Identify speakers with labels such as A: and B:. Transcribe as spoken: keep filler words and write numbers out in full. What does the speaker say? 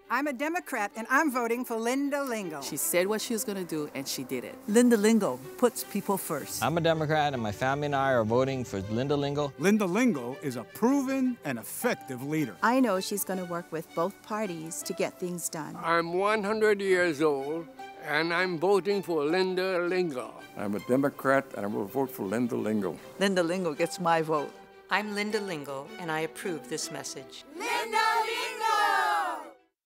A: I'm a Democrat, and I'm voting for Linda Lingle.
B: She said what she was going to do, and she did it.
C: Linda Lingle puts people first.
D: I'm a Democrat, and my family and I are voting for Linda Lingle.
E: Linda Lingle is a proven and effective leader.
F: I know she's going to work with both parties to get things done.
G: I'm one hundred years old, and I'm voting for Linda Lingle.
H: I'm a Democrat, and I will vote for Linda Lingle.
C: Linda Lingle gets my vote.
I: I'm Linda Lingle, and I approve this message.
J: Linda!